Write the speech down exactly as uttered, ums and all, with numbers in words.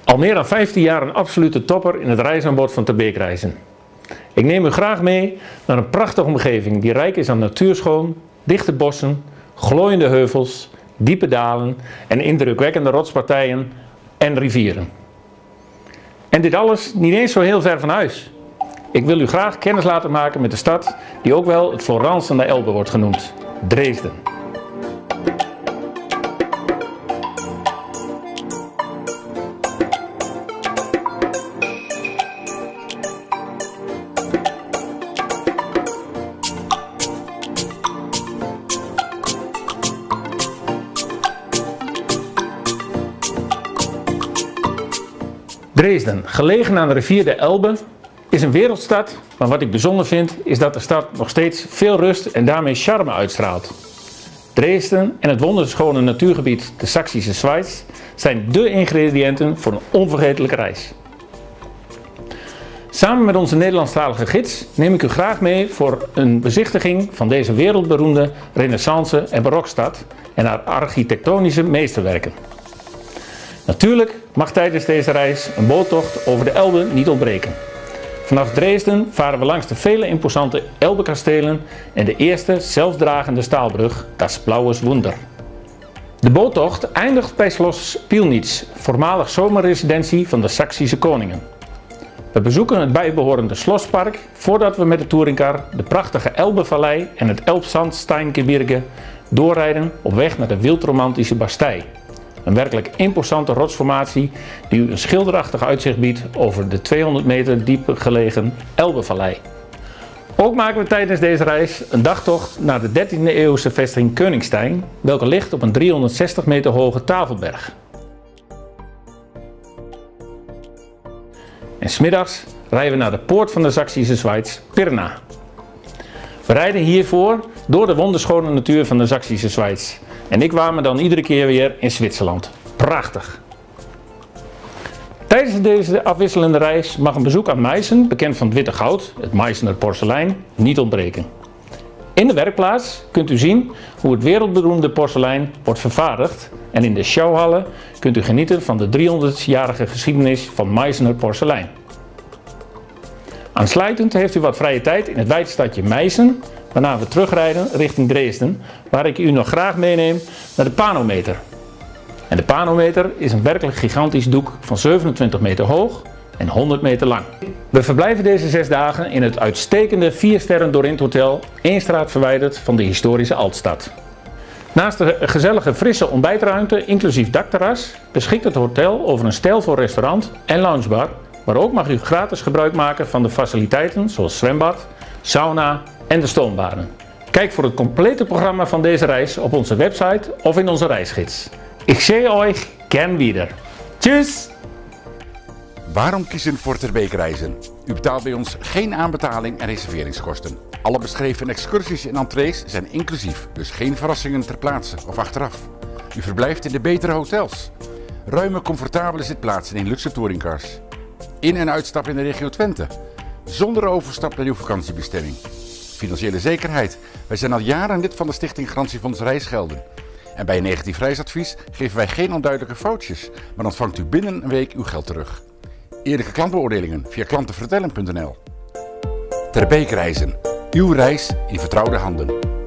Al meer dan vijftien jaar een absolute topper in het reisaanbod van Terbeekreizen. Ik neem u graag mee naar een prachtige omgeving die rijk is aan natuurschoon, dichte bossen, glooiende heuvels, diepe dalen en indrukwekkende rotspartijen en rivieren. En dit alles niet eens zo heel ver van huis. Ik wil u graag kennis laten maken met de stad die ook wel het Florence aan de Elbe wordt genoemd, Dresden. Dresden, gelegen aan de rivier de Elbe, is een wereldstad, maar wat ik bijzonder vind is dat de stad nog steeds veel rust en daarmee charme uitstraalt. Dresden en het wonderschone natuurgebied de Saksische Schweiz zijn dé ingrediënten voor een onvergetelijke reis. Samen met onze Nederlandstalige gids neem ik u graag mee voor een bezichtiging van deze wereldberoemde renaissance- en barokstad en haar architectonische meesterwerken. Natuurlijk mag tijdens deze reis een boottocht over de Elbe niet ontbreken. Vanaf Dresden varen we langs de vele imposante Elbekastelen en de eerste zelfdragende staalbrug, Das Blaues Wunder. De boottocht eindigt bij Schloss Pillnitz, voormalig zomerresidentie van de Saksische koningen. We bezoeken het bijbehorende Schlosspark voordat we met de touringcar de prachtige Elbevallei en het Elbsandsteingebirge doorrijden op weg naar de wildromantische Bastei. Een werkelijk imposante rotsformatie die u een schilderachtig uitzicht biedt over de tweehonderd meter diep gelegen Elbevallei. Ook maken we tijdens deze reis een dagtocht naar de dertiende eeuwse vesting Koningstein, welke ligt op een driehonderdzestig meter hoge tafelberg. En 's middags rijden we naar de poort van de Saksische Schweiz, Pirna. We rijden hiervoor door de wonderschone natuur van de Saksische Schweiz. En ik waar me dan iedere keer weer in Zwitserland. Prachtig! Tijdens deze afwisselende reis mag een bezoek aan Meissen, bekend van het witte goud, het Meißner porselein, niet ontbreken. In de werkplaats kunt u zien hoe het wereldberoemde porselein wordt vervaardigd en in de Schouwhallen kunt u genieten van de driehonderdjarige geschiedenis van Meißner porselein. Aansluitend heeft u wat vrije tijd in het wijde stadje Meissen, waarna we terugrijden richting Dresden, waar ik u nog graag meeneem naar de Panometer. En de Panometer is een werkelijk gigantisch doek van zevenentwintig meter hoog en honderd meter lang. We verblijven deze zes dagen in het uitstekende vier sterren Dorint Hotel, één straat verwijderd van de historische Altstad. Naast de gezellige frisse ontbijtruimte, inclusief dakterras, beschikt het hotel over een stijlvol restaurant en loungebar, maar ook mag u gratis gebruik maken van de faciliteiten zoals zwembad, sauna en de stoombaden. Kijk voor het complete programma van deze reis op onze website of in onze reisgids. Ik zie euch gern wieder. Tschüss! Waarom kiezen voor Terbeekreizen? U betaalt bij ons geen aanbetaling en reserveringskosten. Alle beschreven excursies en entrees zijn inclusief, dus geen verrassingen ter plaatse of achteraf. U verblijft in de betere hotels. Ruime, comfortabele zitplaatsen in luxe touringcars. In- en uitstap in de regio Twente. Zonder overstap naar uw vakantiebestemming. Financiële zekerheid. Wij zijn al jaren lid van de Stichting Garantiefonds Reisgelden. En bij een negatief reisadvies geven wij geen onduidelijke foutjes, maar ontvangt u binnen een week uw geld terug. Eerlijke klantbeoordelingen via klantenvertellen punt n l. Terbeekreizen. Uw reis in vertrouwde handen.